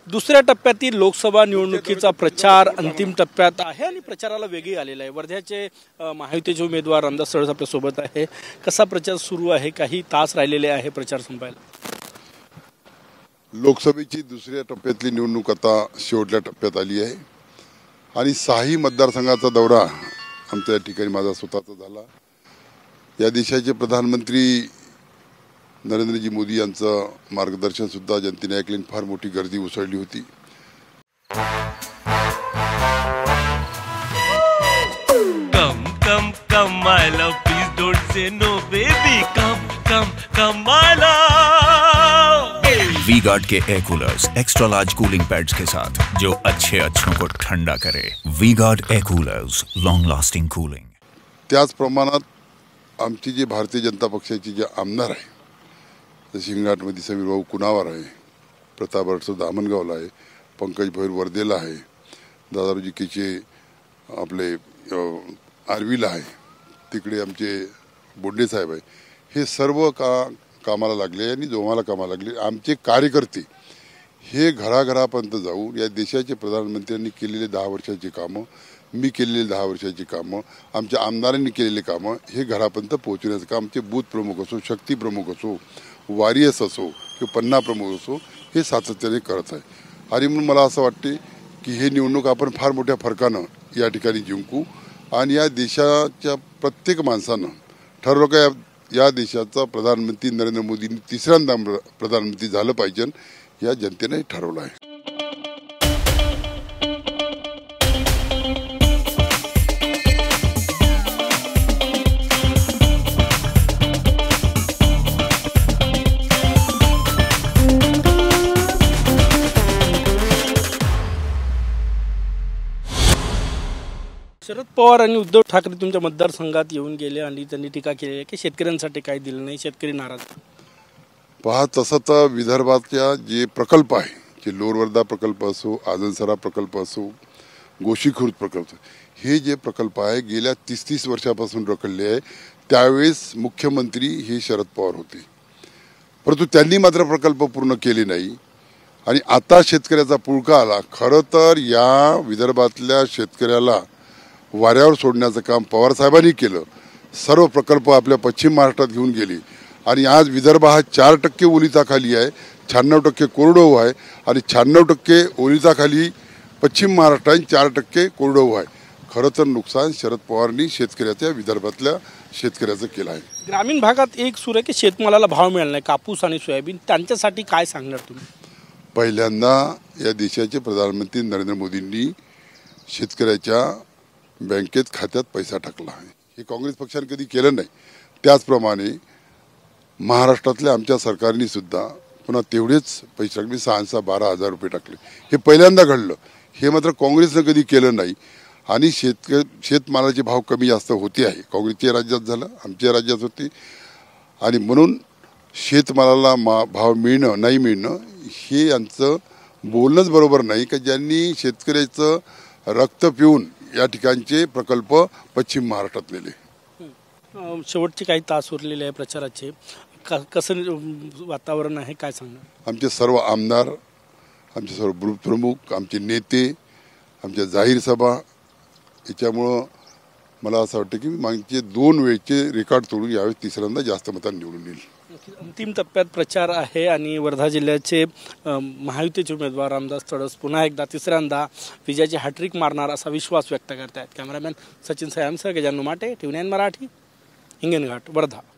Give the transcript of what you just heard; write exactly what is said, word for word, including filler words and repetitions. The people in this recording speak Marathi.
दुसऱ्या टप्प्यातील लोकसभा निवडणुकीचा प्रचार अंतिम टप्प्यात आहे आणि प्रचाराला वेगळी आलेला आहे। वर्ध्याचे महायुतीचे उमेदवार रामदास तडस आपल्या सोबत आहे। कसा प्रचार सुरू आहे? काही तास राहिलेले आहे प्रचार संपायला। लोकसभेची दुसऱ्या टप्प्यातली निवडणूक आता शेवटच्या टप्प्यात आली आहे आणि सहाही मतदारसंघाचा दौरा आमच्या या ठिकाणी माझा स्वतःचा झाला। या देशाचे प्रधानमंत्री नरेंद्रजी मोदी यांचं मार्गदर्शन सुद्धा जनतेने ऐकले। फार मोठी गर्दी उसळली होती। Come come come my love please don't say no baby come come come my love. V guard के air coolers extra large cooling pads के साथ जो अच्छे अच्छों को ठंडा करे। V guard air coolers, long lasting cooling. त्याच प्रमाणात आमची जी भारतीय जनता पक्षाची जे आमदार आहे, जसे हिंगणघाटमध्ये समीर भाऊ कुणावर आहे, प्रताप अडसो दामणगावला आहे, पंकज भैर वर्धेला आहे, दादाजी केचे आपले आर्वीला आहे, तिकडे आमचे बोंडे साहेब आहे, हे सर्व का कामाला लागले आणि जोमाला कामाला लागले। आमचे कार्यकर्ते हे घराघरापर्यंत जाऊन या देशाचे प्रधानमंत्र्यांनी केलेले दहा वर्षाची कामं, मी केलेले दहा वर्षाची कामं, आमच्या आमदारांनी केलेले कामं हे घरापर्यंत पोहोचवण्याचं काम आमचे बूथ प्रमुख असो, शक्ती प्रमुख असो, वारियर्स असो किंवा पन्ना प्रमुख असो हे सातत्याने करत आहे। आणि म्हणून मला असं वाटते की हे निवडणूक आपण फार मोठ्या फरकानं या ठिकाणी जिंकू आणि या देशाच्या प्रत्येक माणसानं ठरवलं का या, या देशाचा प्रधानमंत्री नरेंद्र मोदींनी तिसऱ्यांदा प्रधानमंत्री झालं पाहिजे या जनतेने ठरवलं आहे। शरद पवार आणि उद्धव ठाकरे तुमच्या मतदारसंघात येऊन गेले आणि त्यांनी टीका केली आहे की शेतकऱ्यांसाठी काही दिलं नाही, शेतकरी नाराज। पहा, तसं तर विदर्भाच्या जे प्रकल्प आहे, जे लोअरवर्धा प्रकल्प असो, आजनसरा प्रकल्प असो, गोशीखुर्द प्रकल्प, हे जे प्रकल्प आहे गेल्या तीस तीस वर्षापासून रखडले आहे। त्यावेळेस मुख्यमंत्री हे शरद पवार होते, परंतु त्यांनी मात्र प्रकल्प पूर्ण केले नाही आणि आता शेतकऱ्याचा पुळका आला। खरं तर या विदर्भातल्या शेतकऱ्याला वाऱ्यावर सोडण्याचं काम पवार साहेबांनी केलं। सर्व प्रकल्प आपल्या पश्चिम महाराष्ट्रात घेऊन गेले आणि आज विदर्भ हा चार टक्के ओलिताखाली आहे, शहाण्णव टक्के कोरडवाहू आहे आणि शहाण्णव टक्के ओलिताखाली पश्चिम महाराष्ट्र आणि चार टक्के कोरडवाहू आहे। खरं तर नुकसान शरद पवारांनी शेतकऱ्याच्या विदर्भातल्या शेतकऱ्याचं केलं आहे। ग्रामीण भागात एक सूर आहे की शेतमालाला भाव मिळाला नाही, कापूस आणि सोयाबीन, त्यांच्यासाठी काय सांगणार तुम्ही? पहिल्यांदा या देशाचे प्रधानमंत्री नरेंद्र मोदींनी शेतकऱ्याच्या बँकेत खात्यात पैसा टाकला आहे, हे काँग्रेस पक्षाने कधी केलं नाही। त्याचप्रमाणे महाराष्ट्रातल्या आमच्या सरकारने सुद्धा पुन्हा तेवढेच पैसे टाकले, सहा सहा बारा हजार रुपये टाकले, हे पहिल्यांदा घडलं। हे मात्र काँग्रेसनं कधी केलं नाही आणि शेतक शेतमालाचे भाव कमी जास्त होते आहे। काँग्रेसच्या राज्यात झालं, आमच्या राज्यात होते आणि म्हणून शेतमालाला मा भाव मिळणं नाही मिळणं हे यांचं बोलणंच बरोबर नाही का ज्यांनी शेतकऱ्याचं रक्त पिऊन या ठिकाणचे प्रकल्प पश्चिम महाराष्ट्रातलेले। शेवटचे काही तास उरलेले आहे प्रचाराचे, कसं वातावरण आहे काय सांगणार? आमचे सर्व आमदार, आमचे सर्व बूथ प्रमुख, आमचे नेते, आमच्या जाहीर सभा, याच्यामुळं मला असं वाटतं की मागचे दोन वेळचे रेकॉर्ड तोडून यावेळी तिसऱ्यांदा जास्त मतांनी निवडून येईल। अंतिम टप्प्यात प्रचार आहे आणि वर्धा जिल्ह्याचे महायुतीचे उमेदवार रामदास तडस पुन्हा एकदा तिसऱ्यांदा विजयाची हॅट्रिक मारणार असा विश्वास व्यक्त करत आहेत। कॅमेरामॅन सचिन सयामसह गजानन माटे, टीव्ही नाईन मराठी, हिंगणघाट, वर्धा।